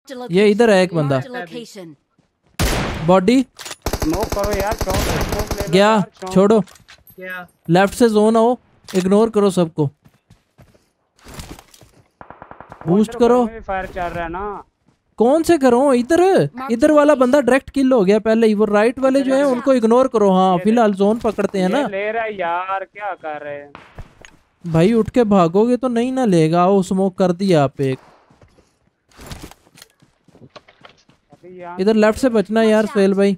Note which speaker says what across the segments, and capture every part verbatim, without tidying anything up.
Speaker 1: ये इधर है एक बंदा। बॉडी
Speaker 2: स्मोक करो यार, स्मोक ले लो
Speaker 1: गया,
Speaker 2: यार,
Speaker 1: छोड़ो।
Speaker 2: क्या
Speaker 1: लेफ्ट से जोन आओ, इग्नोर करो सबको, बूस्ट करो।
Speaker 2: फायर चल रहा है ना।
Speaker 1: कौन से करो? इधर इधर वाला बंदा डायरेक्ट किल हो गया पहले ही। वो राइट वाले जो है उनको इग्नोर करो। हाँ फिलहाल जोन पकड़ते हैं ना।
Speaker 2: ले रहा है यार, क्या कर रहे हैं
Speaker 1: भाई? उठ के भागोगे तो नहीं ना लेगा। आओ स्मोक कर दिया आप एक। इधर लेफ्ट से बचना यार सुहेल भाई।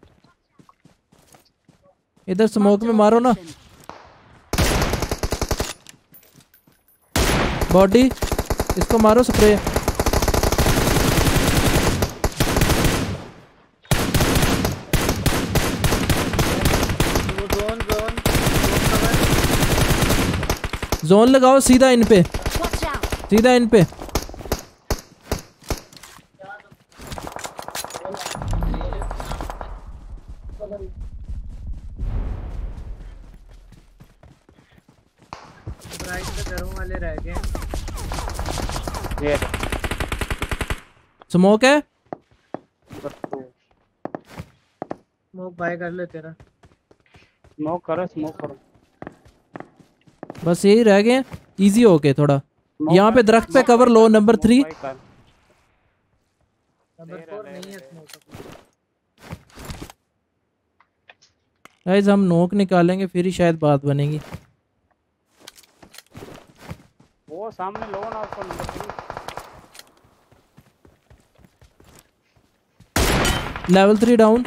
Speaker 1: इधर स्मोक में मारो ना। बॉडी इसको मारो स्प्रे।
Speaker 3: जोन जोन
Speaker 1: जोन लगाओ सीधा इन पे, सीधा इन पे।
Speaker 3: राइट पे घरों वाले रह गए।
Speaker 2: ये
Speaker 1: स्मोक है,
Speaker 3: स्मोक बाय कर ले तेरा।
Speaker 2: स्मोक करो, स्मोक करो।
Speaker 1: बस यही रह गए। इजी हो के थोड़ा। यहाँ पे दरख्त पे कवर लो। नंबर थ्री,
Speaker 3: नंबर फोर नहीं है स्मोक।
Speaker 1: गाइस हम नोक निकालेंगे फिर ही शायद बात बनेगी।
Speaker 2: वो सामने लो ना उसको। Number three
Speaker 1: level three down.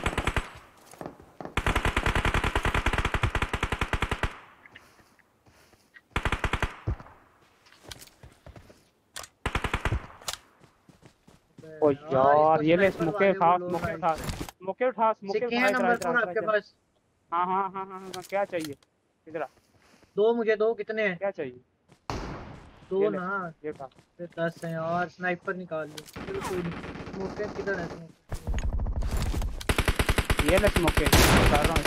Speaker 2: ओ यार ये ले स्मोके उठा, स्मोके उठा, स्मोके उठा, स्मोके उठा।
Speaker 3: नंबर फोर आपके पास।
Speaker 2: हाँ हाँ हाँ हाँ हाँ, क्या चाहिए? इधर आ।
Speaker 3: दो मुझे दो। कितने हैं?
Speaker 2: क्या चाहिए?
Speaker 3: दो ना।
Speaker 2: ये उठा।
Speaker 3: फिर दस हैं और स्नाइपर निकाल लो। चलो कोई नहीं। स्मोके किधर है? स्मोके
Speaker 2: ये ले स्मोके उठा रहा हूँ।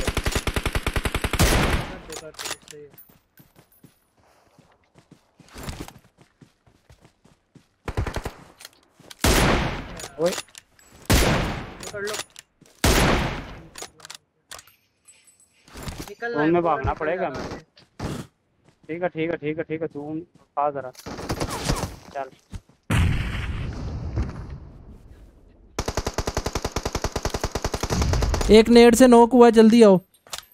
Speaker 3: सही है।
Speaker 2: ओए
Speaker 3: पकड़ लो। निकलना
Speaker 2: में भागना पड़ेगा हमें। ठीक है ठीक है ठीक है ठीक है। तू आ जरा चल।
Speaker 1: एक नेट से नॉक हुआ, जल्दी आओ।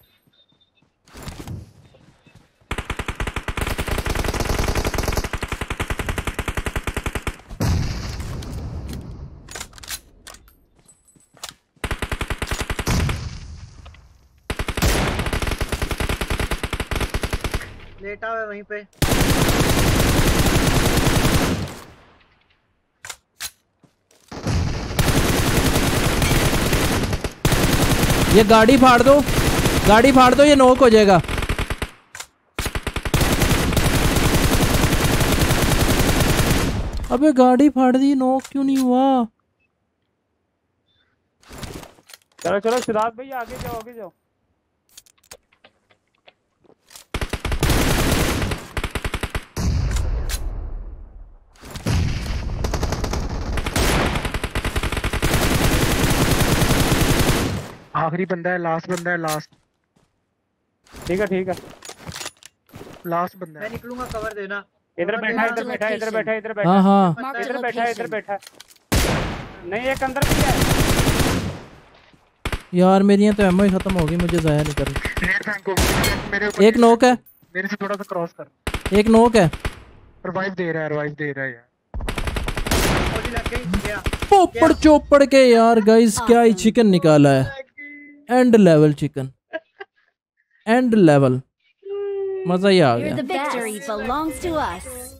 Speaker 3: लेटा हुआ है वहीं पे।
Speaker 1: ये गाड़ी फाड़ दो, गाड़ी फाड़ दो, ये नॉक हो जाएगा। अबे गाड़ी फाड़ दी, नॉक क्यों नहीं हुआ?
Speaker 2: चलो चलो सिराज भाई आगे जाओ, आगे जाओ।
Speaker 4: आखिरी बंदा है, लास्ट बंदा है, लास्ट।
Speaker 2: ठीक है ठीक है,
Speaker 4: लास्ट बंदा है।
Speaker 3: मैं निकलूंगा, कवर देना।
Speaker 2: इधर बैठा इधर बैठा इधर बैठा इधर बैठा।
Speaker 1: हाँ हाँ
Speaker 2: इधर बैठा इधर बैठा। नहीं एक अंदर भी है
Speaker 1: यार। मेरी तो एमओ ही खत्म हो गई, मुझे जाया नहीं करनी। एक नॉक है,
Speaker 4: मेरे से थोड़ा सा क्रॉस कर।
Speaker 1: एक नॉक है।
Speaker 4: रिवाइव दे रहा है, रिवाइव दे रहा है यार।
Speaker 1: पोपड़ चोपड़ के यार। गाइस क्या ही चिकन निकाला है। End level chicken, end level. मजा ही आ गया।